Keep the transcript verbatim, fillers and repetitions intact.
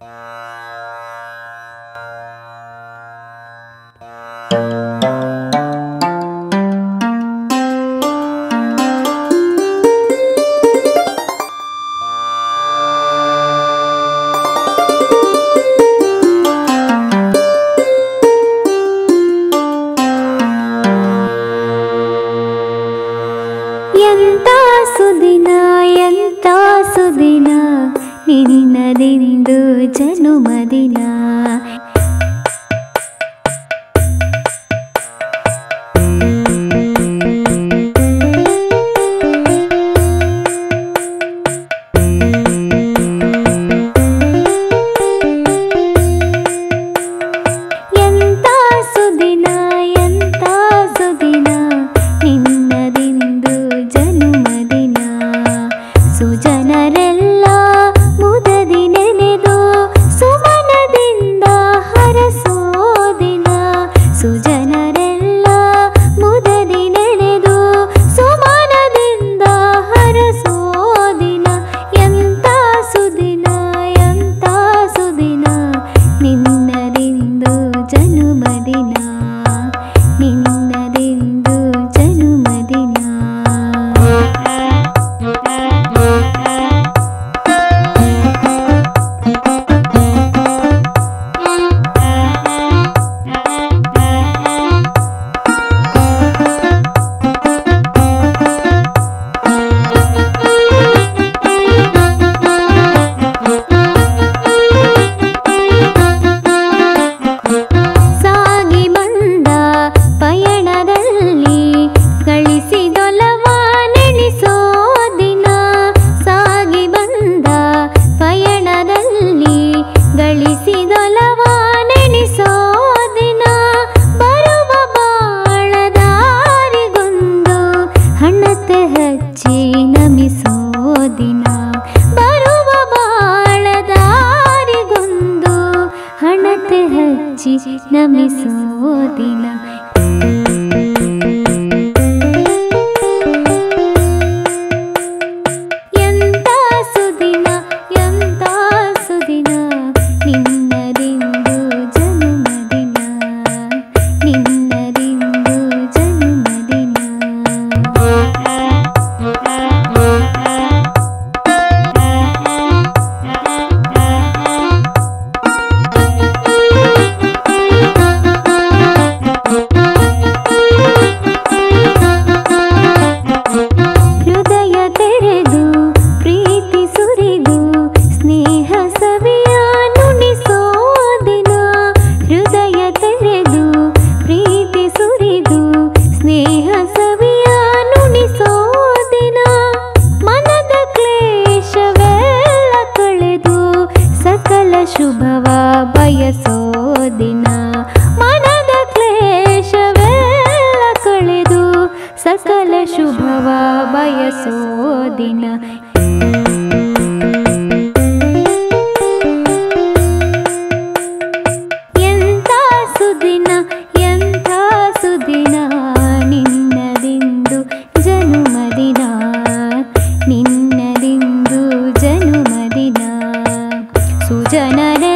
ಎಂಥ ಸುದಿನ ಎಂಥ ಸುದಿನ ನಿನ್ನದಿಂದು ಜನುಮದಿನ. ಎಂಥ ಸುದಿನ ಎಂಥ ಸುದಿನ ನಿನ್ನದಿಂದು ಜನುಮದಿನ. ಸುಜನರೆಲ್ಲ ಮುದದಿ ನೆನೆದು ಸುಮನದಿಂದ ಹರಸೋದಿನ. ಸುಜನರೆಲ್ಲ ಮುದದಿ ನೆನೆದು ಸುಮನದಿಂದ ಹರಸೋದಿನ. ಎಂಥ ಸುದಿನ ಎಂಥ ಸುದಿನ ನಿನ್ನದಿಂದು ಜನುಮದಿನ. ನಿನ್ನದಿಂದು ಜನುಮದಿನ. ಸಾಗಿ ಬಂದ ಪಯಣದಲ್ಲಿ ಗಳಿಸಿದೊಲವ ನೆನೆಸೋ ದಿನ. ಸಾಗಿ ಬಂದ ಪಯಣದಲ್ಲಿ ಗಳಿಸಿದೊಲವ ನೆನೆಸೋ ದಿನ. ಬರುವ ಬಾಳದಾರಿಗೊಂದು ಹಣತೆ ಹಚ್ಚಿ ನಮಿಸೋ ದಿನ. ಬರುವ ಬಾಳದಾರಿಗೊಂದು ಹಣತೆ ಹಚ್ಚಿ ನಮಿಸೋ ದಿನ. ಎಂಥ ಸುದಿನ ಎಂಥ ಸುದಿನ ನಿನ್ನದಿಂದು ಜನುಮದಿನ. ನಿನ್ನದಿಂದು ಜನುಮದಿನ. ಹೃದಯ ತೆರೆದು ಪ್ರೀತಿ ಸುರಿದು ಸ್ನೇಹ ಸವಿಯ ನುಣಿಸೋ ದಿನ. ಹೃದಯ ತೆರೆದು ಪ್ರೀತಿ ಸುರಿದು ಸ್ನೇಹ ಸವಿಯ ನುಣಿಸೋ ದಿನ. ಮನದ ಕ್ಲೇಶವೆಲ್ಲ ಕಳೆದು ಸಕಲ ಶುಭವ ಬಯಸೋ ದಿನ. ಮನದ ಕ್ಲೇಶವೆಲ್ಲ ಕಳೆದು ಸಕಲ ಶುಭವ ಬಯಸೋ ದಿನ. ಎಂಥ ಸುದಿನ ಎಂಥ ಸುದಿನ ನಿನ್ನದಿಂದು ಜನುಮದಿನ. ನಿನ್ನದಿಂದು ಜನುಮದಿನ. ಸುಜನರೆ